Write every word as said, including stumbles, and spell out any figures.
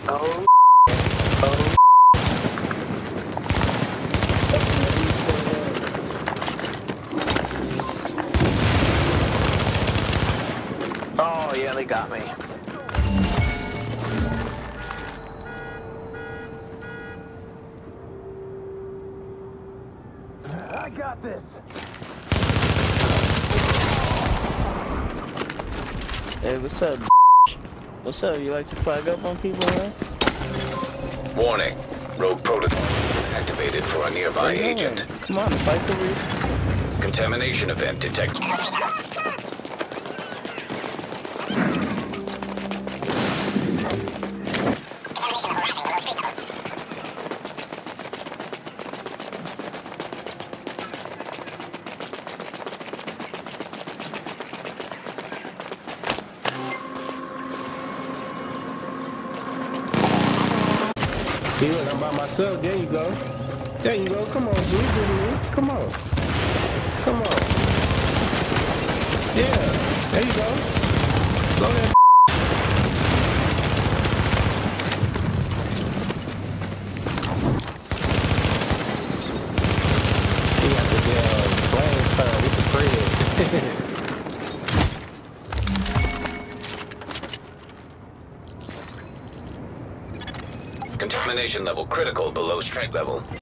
Oh, oh. Oh, yeah, they got me. I got this. Hey, what's up? What's up? You like to flag up on people, man? Warning. Rogue protocol activated for a nearby Hey, agent. Come on, fight the reef. Contamination event detected. See, look, I'm by myself. There you go. There you go. Come on, G. Give me. Come on. Come on. Yeah. There you go. Slow that. He got the damn flame fire with the bread. Contamination level critical below strength level.